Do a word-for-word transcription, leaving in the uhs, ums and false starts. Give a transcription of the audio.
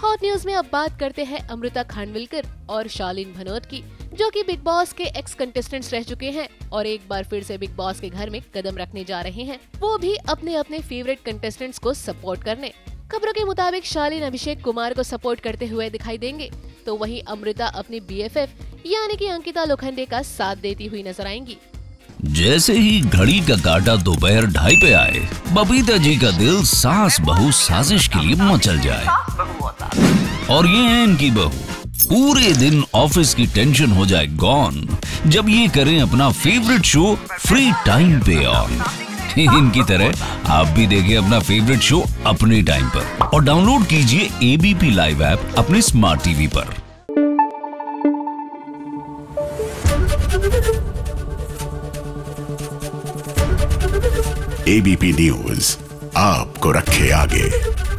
Hot news में अब बात करते हैं अमृता खानविलकर और शालीन भनोट की, जो कि बिग बॉस के एक्स कंटेस्टेंट्स रह चुके हैं और एक बार फिर से बिग बॉस के घर में कदम रखने जा रहे हैं, वो भी अपने अपने फेवरेट कंटेस्टेंट्स को सपोर्ट करने। खबरों के मुताबिक शालीन अभिषेक कुमार को सपोर्ट करते हुए दिखाई देंगे, तो वहीं अमृता अपनी बी एफ एफ यानी कि अंकिता लोखंडे का साथ देती हुई नजर आएंगी। जैसे ही घड़ी का काटा दोपहर ढाई पे आए, बबीता जी का दिल सास बहू साजिश के लिए मचल जाए। और ये है इनकी बहू, पूरे दिन ऑफिस की टेंशन हो जाए गॉन जब ये करें अपना फेवरेट शो फ्री टाइम पे ऑन। इनकी तरह आप भी देखिए अपना फेवरेट शो अपने टाइम पर और डाउनलोड कीजिए A B P live app अपने स्मार्ट टीवी पर। ए बी पी न्यूज आपको रखे आगे।